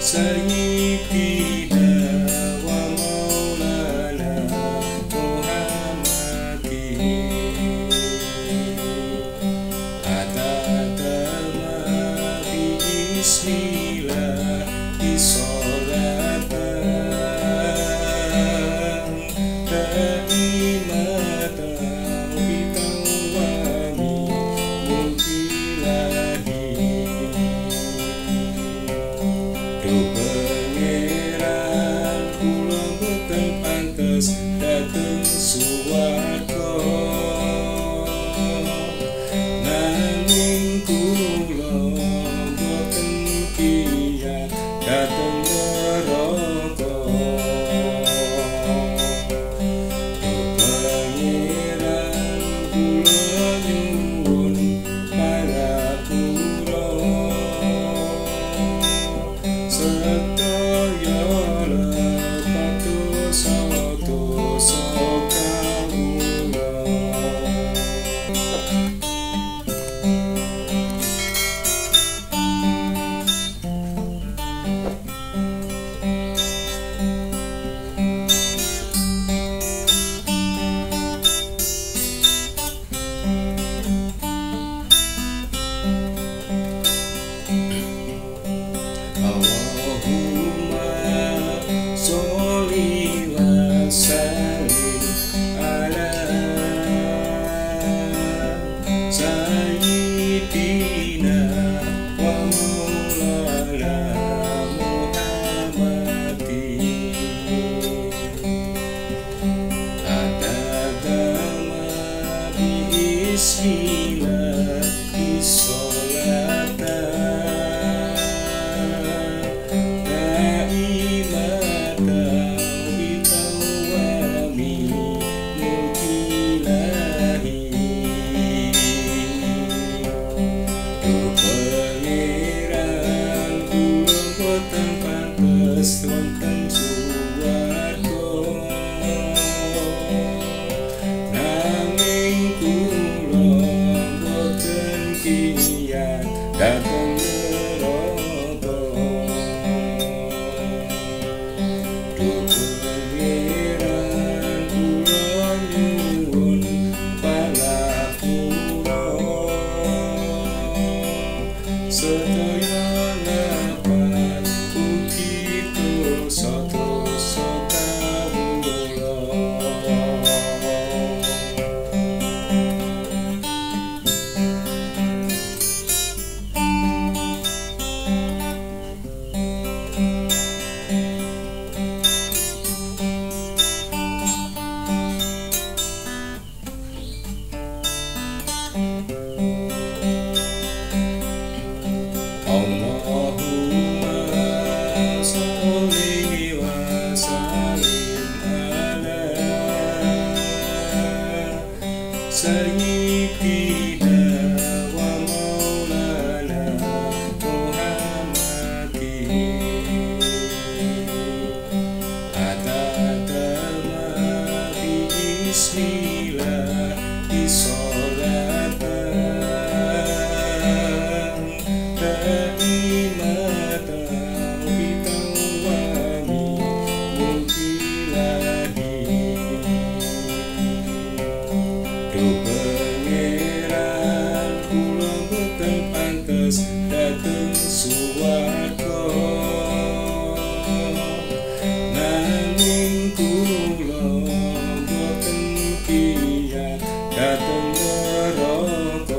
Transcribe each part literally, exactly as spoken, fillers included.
Sayyidina wa maulana Muhammadin Atatama bi bismillahi sholatan Ta'imatan bitawami mulkilahi Do pangeran kula boten pantes dateng suwarga nanging kula boten kiyat dateng neraka Do pangeran kula nyuwun parapura sedaya lepatus dosa kawula Allahumma sholli wa sallim ala sayyidina wa maulana Muhammadin Atatama bi bismillahi sholatan wonten suwarga nanging kula boten kiyat dateng neraka Do pangeran kula nyuwun panapura sedaya lepas ugi dosa-dosa kawula Allahumma sholli wa sallim ala sayyidina wa maulana Muhammadin Atatama bi bismillahi sholatan Ta'imatan bitawami mulkilahi Do pangeran kula boten pantes dateng suwarga nanging kula boten kiyat dateng neraka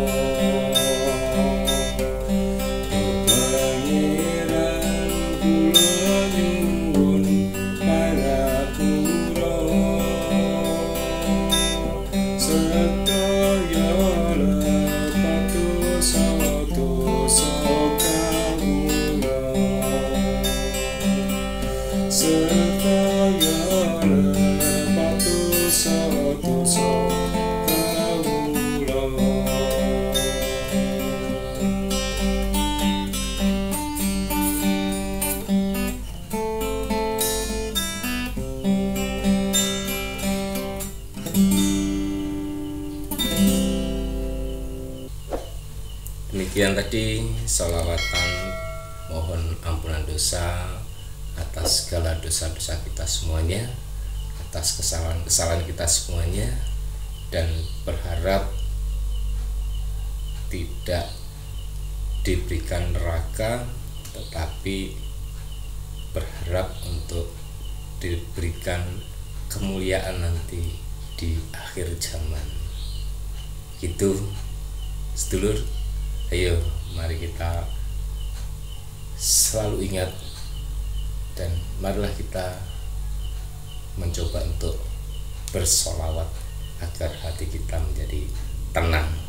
sedaya lepatus dosa kawula sedaya lepatus dosa kawula Demikian tadi sholawatan mohon mohon ampunan dosa atas segala dosa-dosa kita semuanya, atas kesalahan-kesalahan kita semuanya, dan berharap tidak diberikan neraka, tetapi berharap untuk diberikan kemuliaan nanti di akhir zaman. Gitu sedulur, ayo mari kita selalu ingat dan marilah kita mencoba untuk bersolawat agar hati kita menjadi tenang.